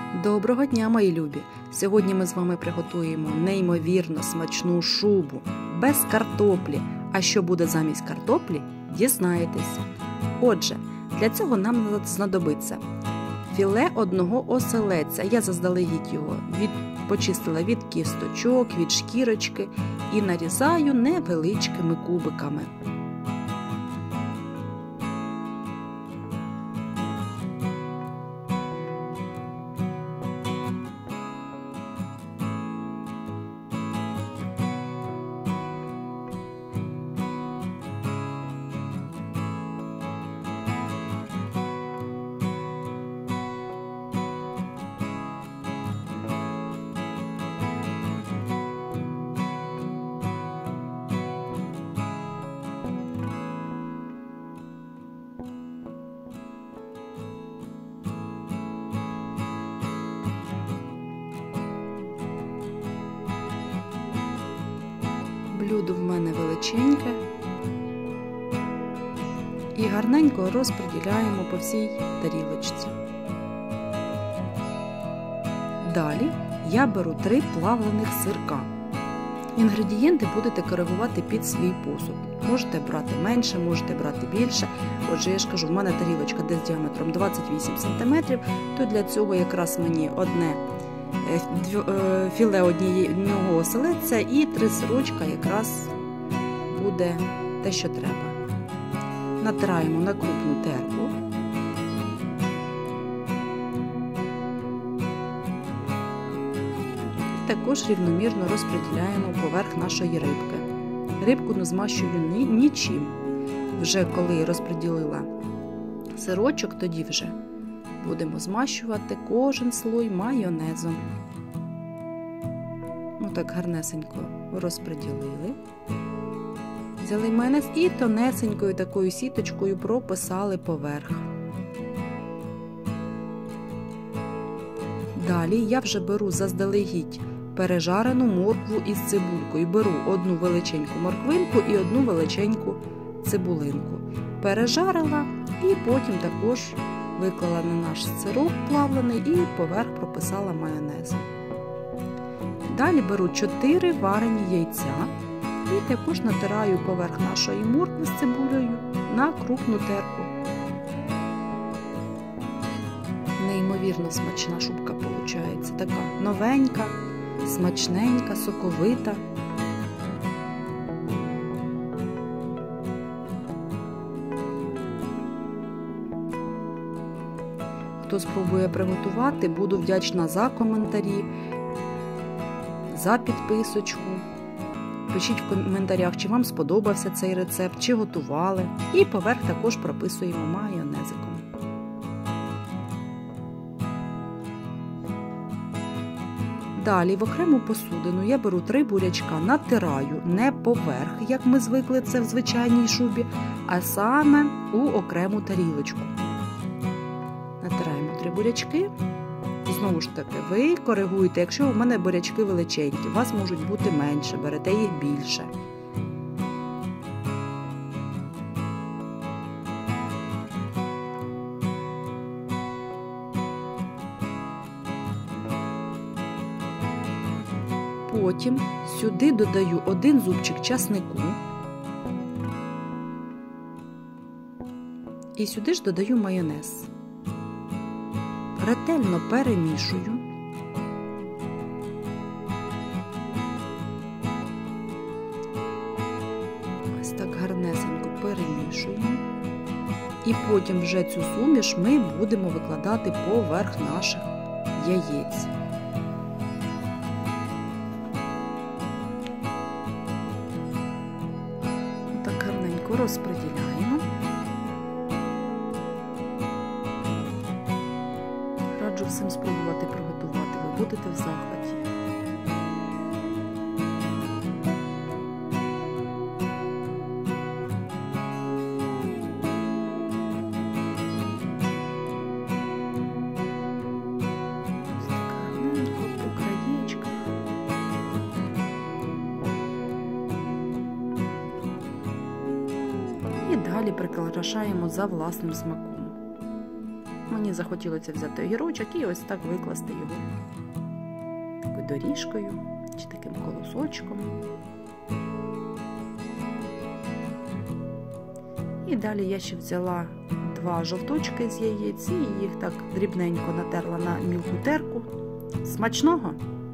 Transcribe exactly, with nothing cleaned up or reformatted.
Доброго дня, мої любі! Сьогодні ми з вами приготуємо неймовірно смачну шубу без картоплі. А що буде замість картоплі, дізнаєтесь. Отже, для цього нам знадобиться філе одного оселедця. Я заздалегідь його від, почистила від кісточок, від шкірочки і нарізаю невеличкими кубиками. Блюдо в мене величеньке і гарненько розподіляємо по всій тарілочці. Далі я беру три плавлених сирка. Інгредієнти будете коригувати під свій посуд. Можете брати менше, можете брати більше. Отже, я ж кажу, в мене тарілочка десь діаметром двадцять вісім сантиметрів, то для цього якраз мені одне філе одного оселедця і три сирочка якраз буде те, що треба. Натираємо на крупну терку. І також рівномірно розподіляємо поверх нашої рибки. Рибку не змащую нічим. Вже коли розподілила сирочок, тоді вже будемо змащувати кожен слой майонезом. Ну так гарнесенько розподілили. Взяли майонез і тонесенькою такою сіточкою прописали поверх. Далі я вже беру заздалегідь пережарену моркву із цибулькою. Беру одну величеньку морквинку і одну величеньку цибулинку. Пережарила і потім також виклала на наш сирок плавлений і поверх прописала майонезом. Далі беру чотири варені яйця і також натираю поверх нашої моркви з цибулею на крупну терку. Неймовірно смачна шубка виходить, така новенька, смачненька, соковита. Хто спробує приготувати, буду вдячна за коментарі, за підписочку. Пишіть в коментарях, чи вам сподобався цей рецепт, чи готували. І поверх також прописуємо майонезиком. Далі в окрему посудину я беру три бурячка, натираю не поверх, як ми звикли це в звичайній шубі, а саме у окрему тарілочку. Натираємо три бурячки. Знову ж таки, ви коригуєте, якщо у мене бурячки величенькі, у вас можуть бути менше, берете їх більше. Потім сюди додаю один зубчик часнику. І сюди ж додаю майонез. Ретельно перемішую. Ось так гарнесенько перемішуємо. І потім вже цю суміш ми будемо викладати поверх наших яєць. Так гарненько розподіляємо. Раджу всім спробувати приготувати, ви будете в захваті. Ось так гарненько по краєчках. І далі прикрашаємо за власним смаком. Мені захотілося взяти огірочок і ось так викласти його такою доріжкою чи таким колосочком. І далі я ще взяла два жовточки з яєць і їх так дрібненько натерла на мілку терку. Смачного!